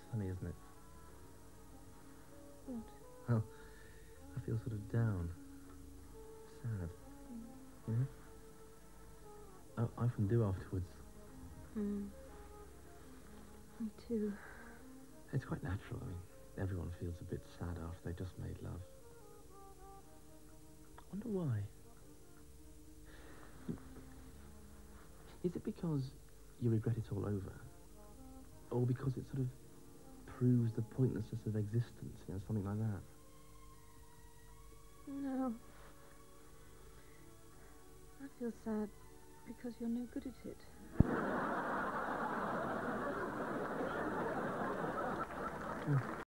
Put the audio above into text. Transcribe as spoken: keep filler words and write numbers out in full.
funny, isn't it? What? Well, I feel sort of down. Sad. Mm. You know? I, I often do afterwards. Hmm. Me too. It's quite natural. I mean, everyone feels a bit sad after they just made love. I wonder why. Is it because you regret it all over? Or because it sort of proves the pointlessness of existence, you know, something like that? No. I feel sad because you're no good at it. Mm.